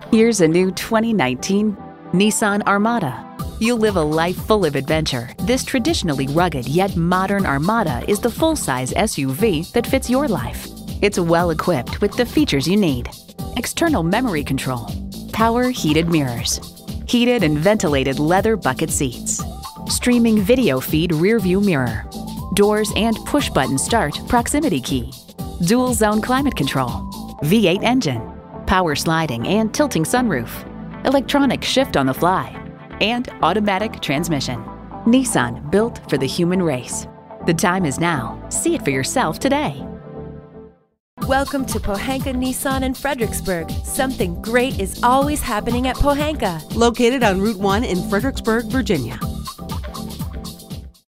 Here's a new 2019 Nissan Armada. You'll live a life full of adventure. This traditionally rugged yet modern Armada is the full-size SUV that fits your life. It's well equipped with the features you need: external memory control, power heated mirrors, heated and ventilated leather bucket seats, streaming video feed rear view mirror, doors and push-button start proximity key, dual zone climate control, V8 engine, power sliding and tilting sunroof, electronic shift on the fly, and automatic transmission. Nissan, built for the human race. The time is now. See it for yourself today. Welcome to Pohanka Nissan in Fredericksburg. Something great is always happening at Pohanka. Located on Route 1 in Fredericksburg, Virginia.